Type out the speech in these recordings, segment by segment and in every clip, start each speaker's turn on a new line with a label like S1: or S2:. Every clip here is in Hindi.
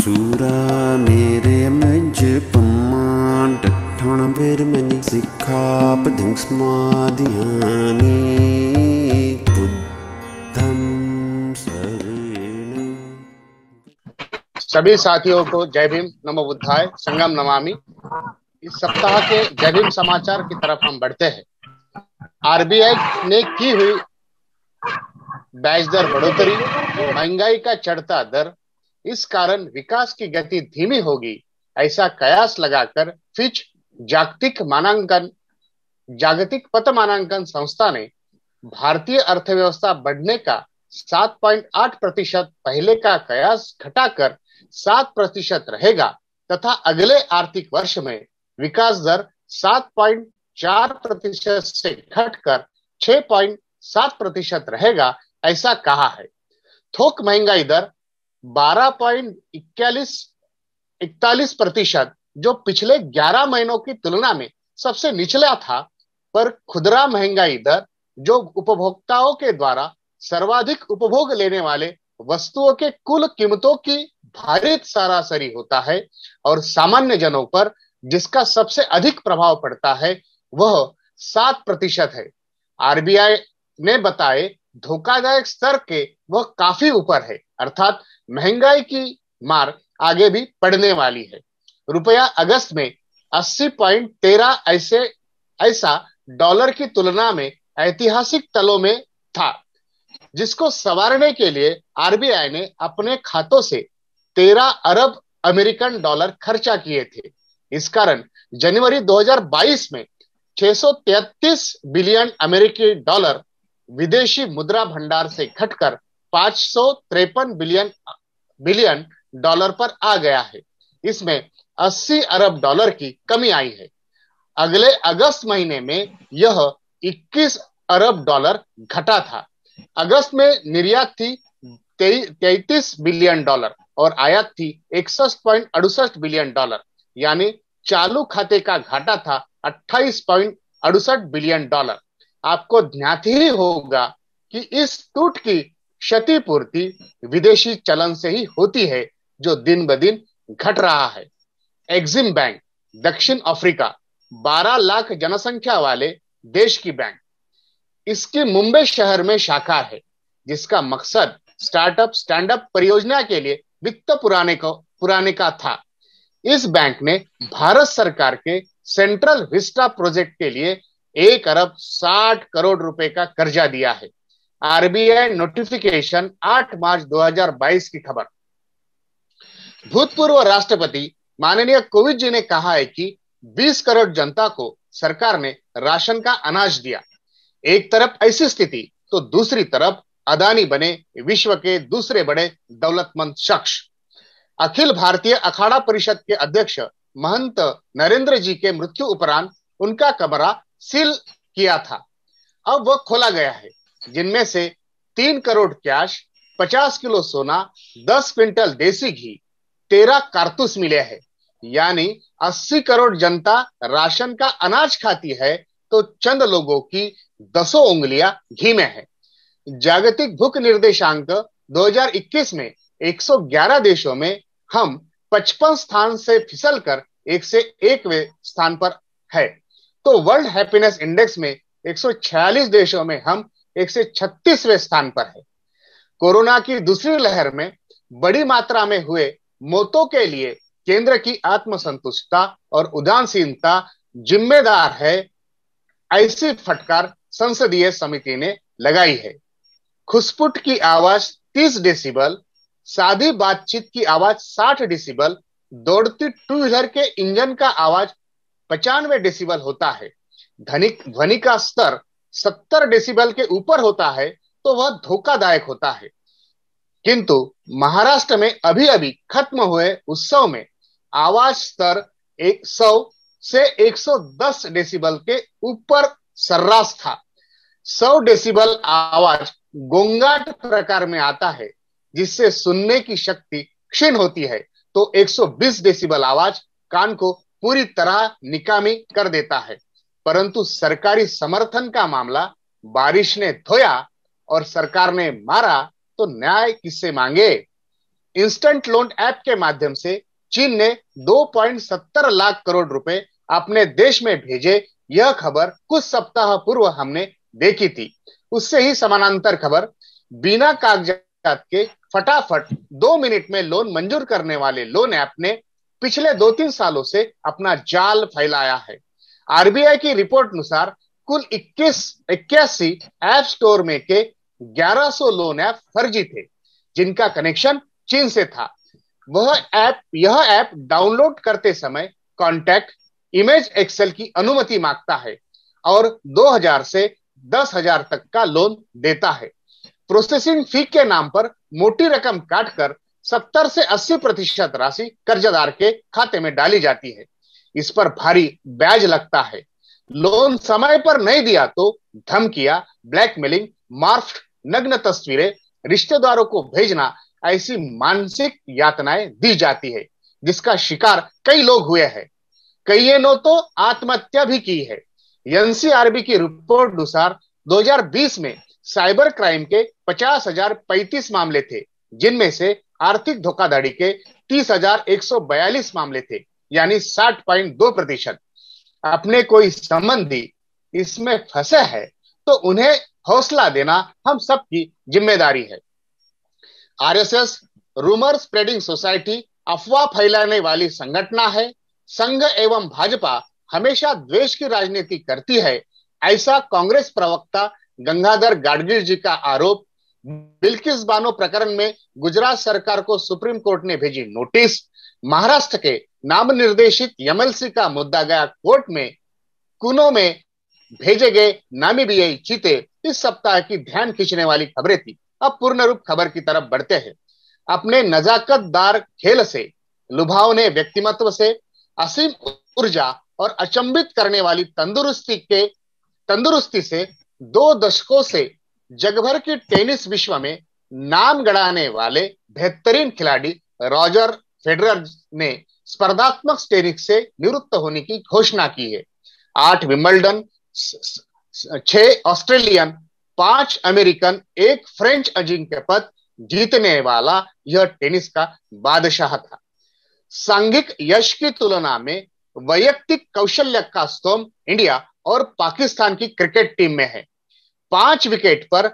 S1: Surah mere menje paman Tathana bir meni sikha padang smadhyani Buddham saranam।
S2: सभी साथियों को जय भीम, नमो बुद्धाय, संगम नमामि। इस सप्ताह के जय भीम समाचार की तरफ हम बढ़ते हैं। आरबीआई ने की हुई ब्याज दर बढ़ोतरी, महंगाई का चढ़ता दर, इस कारण विकास की गति धीमी होगी, ऐसा कयास लगाकर फिच जागतिक पत मानांकन संस्था ने भारतीय अर्थव्यवस्था बढ़ने का 7.8% पहले का कयास घटाकर 7% रहेगा तथा अगले आर्थिक वर्ष में विकास दर 7.4% से घटकर 6.7% रहेगा, ऐसा कहा है। थोक महंगाई दर 12.41% जो पिछले 11 महीनों की तुलना में सबसे निचला था, पर खुदरा महंगाई दर जो उपभोक्ताओं के द्वारा सर्वाधिक उपभोग लेने वाले वस्तुओं के कुल कीमतों की भारित सरासरी होता है और सामान्य जनों पर जिसका सबसे अधिक प्रभाव पड़ता है, वह 7% है। आरबीआई ने बताए धोखादायक स्तर के वह काफी ऊपर है, अर्थात महंगाई की मार आगे भी पड़ने वाली है। रुपया अगस्त में 80.13 ऐसा डॉलर की तुलना में ऐतिहासिक तलों में था, जिसको संवारने के लिए आरबीआई ने अपने खातों से 13 अरब अमेरिकन डॉलर खर्चा किए थे। इस कारण जनवरी 2022 में 633 बिलियन अमेरिकी डॉलर विदेशी मुद्रा भंडार से घटकर 553 बिलियन डॉलर पर आ गया है। इसमें 80 अरब डॉलर की कमी आई है। अगले अगस्त महीने में यह 21 अरब डॉलर घटा था। अगस्त में निर्यात थी 33 बिलियन डॉलर और आयात थी 61.68 बिलियन डॉलर, यानी चालू खाते का घाटा था 28.68 बिलियन डॉलर। आपको ज्ञात ही होगा कि इस टूट की क्षतिपूर्ति विदेशी चलन से ही होती है, जो दिन ब दिन घट रहा है। एक्सिम बैंक दक्षिण अफ्रीका 12 लाख जनसंख्या वाले देश की बैंक, इसकी मुंबई शहर में शाखा है, जिसका मकसद स्टार्ट अप परियोजना के लिए वित्त पुराने का था। इस बैंक ने भारत सरकार के सेंट्रल विस्टा प्रोजेक्ट के लिए 1 अरब 60 करोड़ रुपए का कर्जा दिया है। आरबीआई नोटिफिकेशन 8 मार्च 2022 की खबर। भूतपूर्व राष्ट्रपति माननीय कोविंद जी ने कहा है कि 20 करोड़ जनता को सरकार ने राशन का अनाज दिया। एक तरफ ऐसी स्थिति तो दूसरी तरफ अदानी बने विश्व के दूसरे बड़े दौलतमंद शख्स। अखिल भारतीय अखाड़ा परिषद के अध्यक्ष महंत नरेंद्र जी के मृत्यु उपरांत उनका कमरा सील किया था, अब वह खोला गया है, जिनमें से 3 करोड़ कैश, 50 किलो सोना, 10 क्विंटल देसी घी, 13 कारतूस मिले हैं। यानी 80 करोड़ जनता राशन का अनाज खाती है तो चंद लोगों की 10 उंगलियां घी में है। जागतिक भूख निर्देशांक 2021 में 111 देशों में हम 55 स्थान से फिसलकर 101वें स्थान पर है, तो वर्ल्ड हैप्पीनेस इंडेक्स में 146 देशों में हम 136वें स्थान पर है। कोरोना की दूसरी लहर में बड़ी मात्रा में हुए मौतों के लिए केंद्र की आत्मसंतुष्टता और उदासीनता जिम्मेदार है, ऐसी फटकार संसदीय समिति ने लगाई है। खुसपुट की आवाज 30 डेसिबल, सादी बातचीत की आवाज 60 डेसिबल, दौड़ती टू व्हीलर के इंजन का आवाज 95 डेसिबल होता है। ध्वनि का स्तर 70 डेसिबल के ऊपर होता है तो वह धोखादायक होता है। किंतु महाराष्ट्र में अभी अभी खत्म हुए उत्सव में आवाज स्तर 100 से 110 डेसिबल के ऊपर सर्रास था। 100 डेसिबल आवाज गोंगाट प्रकार में आता है, जिससे सुनने की शक्ति क्षीण होती है, तो 120 डेसिबल आवाज कान को पूरी तरह निकामी कर देता है। परंतु सरकारी समर्थन का मामला बारिश ने धोया और सरकार ने मारा, तो न्याय किससे मांगे। इंस्टेंट लोन ऐप के माध्यम से चीन ने 2.70 लाख करोड़ रुपए अपने देश में भेजे, यह खबर कुछ सप्ताह पूर्व हमने देखी थी। उससे ही समानांतर खबर, बिना कागजात के फटाफट 2 मिनट में लोन मंजूर करने वाले लोन ऐप ने पिछले 2-3 सालों से अपना जाल फैलाया है। आरबीआई की रिपोर्ट अनुसार कुल 81 ऐप स्टोर में के 1100 लोन ऐप फर्जी थे, जिनका कनेक्शन चीन से था। यह ऐप डाउनलोड करते समय कॉन्टैक्ट, इमेज, एक्सेल की अनुमति मांगता है और 2000 से 10,000 तक का लोन देता है। प्रोसेसिंग फी के नाम पर मोटी रकम काटकर 70 से 80% राशि कर्जदार के खाते में डाली जाती है। इस पर भारी ब्याज लगता है। लोन समय पर नहीं दिया तो धमकियां, ब्लैकमेलिंग, मार्फ्ड नग्न तस्वीरें, रिश्तेदारों को भेजना, ऐसी मानसिक यातनाएं दी जाती है, जिसका शिकार कई लोग हुए हैं। कई ने तो आत्महत्या भी की है। एनसीआरबी की रिपोर्ट अनुसार 2020 में साइबर क्राइम के 50,035 मामले थे, जिनमें से आर्थिक धोखाधड़ी के 30,142 मामले थे, यानी 60.2%। अपने कोई संबंधी इसमें फंसे हैं तो उन्हें हौसला देना हम सबकी जिम्मेदारी है। आरएसएस रूमर स्प्रेडिंग सोसाइटी अफवाह फैलाने वाली संगठन है। संघ एवं भाजपा हमेशा द्वेष की राजनीति करती है, ऐसा कांग्रेस प्रवक्ता गंगाधर गाडगील जी का आरोप। बिल्किस बानो प्रकरण में गुजरात सरकार को सुप्रीम कोर्ट ने भेजी नोटिस। महाराष्ट्र के नामनिर्देशित एमएलसी का मुद्दा गया कोर्ट में। कुनो में भेजे गए नामीबियाई चीते इस सप्ताह की ध्यान खींचने वाली खबरें थी। अब पूर्ण रूप खबर की तरफ बढ़ते हैं। अपने नजाकतदार खेल से, लुभावने व्यक्तिमत्व से, असीम ऊर्जा और अचंभित करने वाली तंदुरुस्ती से 2 दशकों से जगभर की टेनिस विश्व में नाम गढ़ाने वाले बेहतरीन खिलाड़ी रॉजर फेडरर ने स्पर्धात्मक टेनिस से निवृत्त होने की घोषणा की है। 8 विंबलडन, 6 ऑस्ट्रेलियन, 5 अमेरिकन, 1 फ्रेंच अजिंक्य पद जीतने वाला यह टेनिस का बादशाह था। सांघिक यश की तुलना में वैयक्तिक कौशल्य का स्तंभ इंडिया और पाकिस्तान की क्रिकेट टीम में है। 5 विकेट पर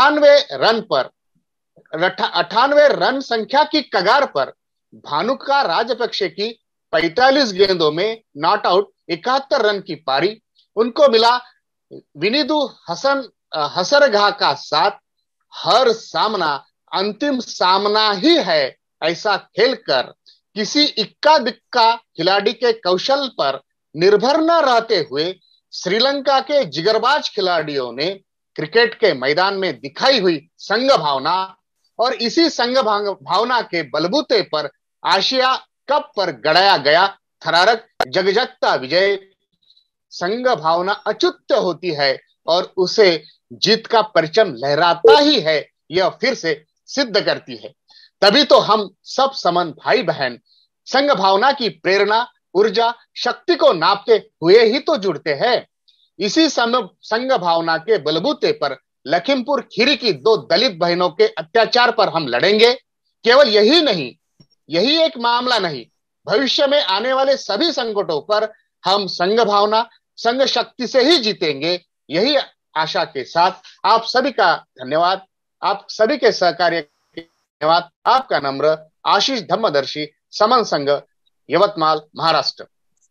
S2: 98 रन संख्या की कगार पर भानुका राजपक्षे की 45 गेंदों में नॉट आउट 71 रन की पारी। उनको मिला विनीदु हसरघा का साथ। हर सामना अंतिम सामना ही है, ऐसा खेलकर किसी इक्का दिक्का खिलाड़ी के कौशल पर निर्भर न रहते हुए श्रीलंका के जिगरबाज खिलाड़ियों ने क्रिकेट के मैदान में दिखाई हुई संघ भावना और इसी संघ भावना के बलबूते पर आशिया कप पर गढ़ाया गया थरारक जगजगता विजय। संघ भावना अच्युत होती है और उसे जीत का परचम लहराता ही है, यह फिर से सिद्ध करती है। तभी तो हम सब समन भाई बहन संघ भावना की प्रेरणा, ऊर्जा, शक्ति को नापते हुए ही तो जुड़ते हैं। इसी संघ भावना के बलबूते पर लखीमपुर खीरी की 2 दलित बहनों के अत्याचार पर हम लड़ेंगे। केवल यही नहीं, यही एक मामला नहीं, भविष्य में आने वाले सभी संकटों पर हम संघ भावना, संघ शक्ति से ही जीतेंगे। यही आशा के साथ आप सभी का धन्यवाद, आप सभी के सहकार्य धन्यवाद। आपका नम्र आशीष धम्मदर्शी, समन संघ, यवतमाल, महाराष्ट्र।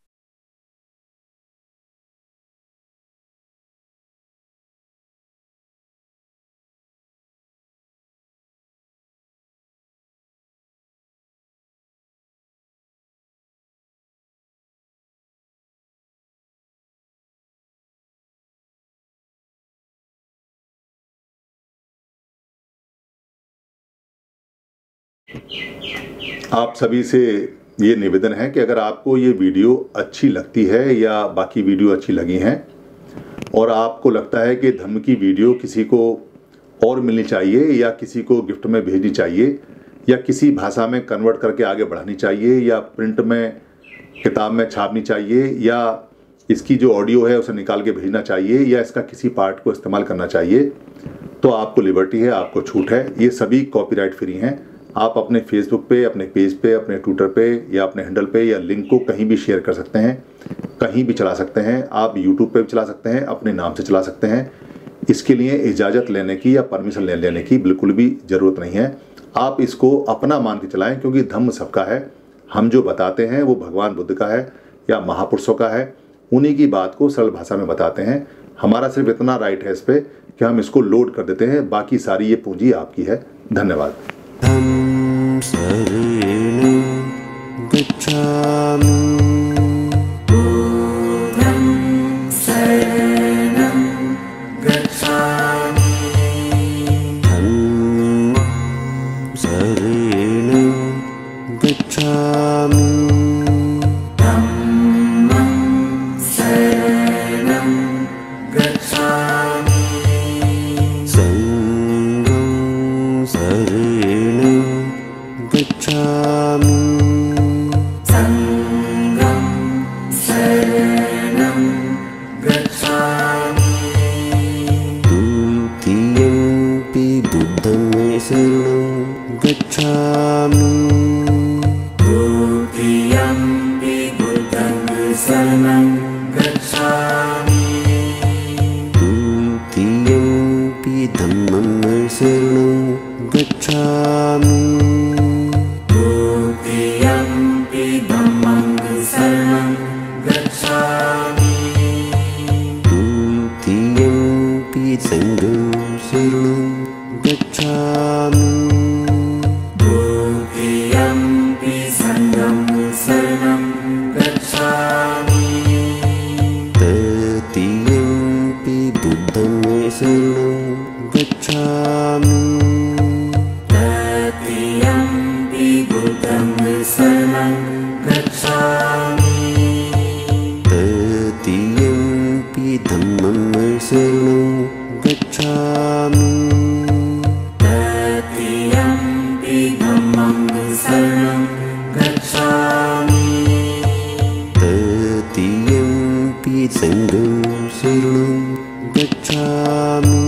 S3: आप सभी से ये निवेदन है कि अगर आपको ये वीडियो अच्छी लगती है या बाकी वीडियो अच्छी लगी हैं और आपको लगता है कि धम्म की वीडियो किसी को और मिलनी चाहिए या किसी को गिफ्ट में भेजनी चाहिए या किसी भाषा में कन्वर्ट करके आगे बढ़ानी चाहिए या प्रिंट में किताब में छापनी चाहिए या इसकी जो ऑडियो है उसे निकाल के भेजना चाहिए या इसका किसी पार्ट को इस्तेमाल करना चाहिए, तो आपको लिबर्टी है, आपको छूट है। ये सभी कॉपीराइट फ्री हैं। आप अपने फेसबुक पे, अपने पेज पे, अपने ट्विटर पे या अपने हैंडल पे या लिंक को कहीं भी शेयर कर सकते हैं, कहीं भी चला सकते हैं। आप यूट्यूब पे भी चला सकते हैं, अपने नाम से चला सकते हैं। इसके लिए इजाज़त लेने की या परमिशन लेने की बिल्कुल भी ज़रूरत नहीं है। आप इसको अपना मान के चलाएं, क्योंकि धम्म सबका है। हम जो बताते हैं वो भगवान बुद्ध का है या महापुरुषों का है, उन्हीं की बात को सरल भाषा में बताते हैं। हमारा सिर्फ इतना राइट है इस पर कि हम इसको लोड कर देते हैं, बाकी सारी ये पूंजी आपकी है। धन्यवाद।
S1: धम्म शरणं गच्छामि।
S4: बुद्धं शरणं गच्छामि।
S1: धम्मं शरणं गच्छामि।
S4: धम्मं शरणं गच्छामि।
S1: संघं शरणं गच्छामि।
S4: संघं शरणं गच्छामि।
S1: द्वितीयंपि बुद्धं शरणं गच्छामि।
S4: द्वितीयंपि बुद्धं शरणं गच्छामि।
S1: द्वितीयंपि धम्मं शरणं गच्छामि।
S4: द्वितीयंपि धम्मं शरणं गच्छामि।
S1: द्वितीयंपि संघं शरणं गच्छामि।
S4: द्वितीयंपि संघं शरणं गच्छामि।
S1: तृतीयंपि बुद्धं शरणं गच्छामि।
S4: तृतीयंपि बुद्धं शरणं गच्छामि।
S1: तृतीयंपि धम्मं शरणं गच्छामि।
S4: तृतीयंपि धम्मं शरणं गच्छामि।
S1: तृतीयंपि संघं शरणं गच्छामि।